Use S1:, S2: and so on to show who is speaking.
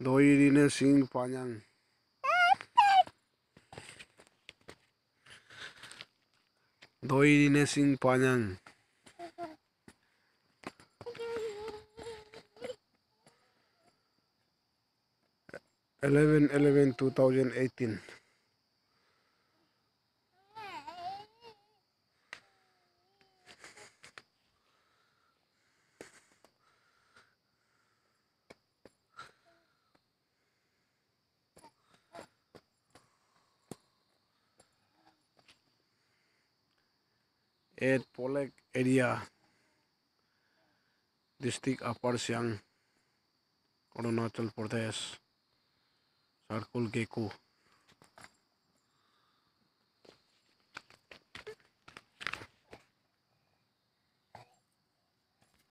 S1: Doirine Singh Panyang. Doirine Singh Panyang. 11/11/2018. At Polek area, district Upper Siang, Arunachal Pradesh, Circle Gecko.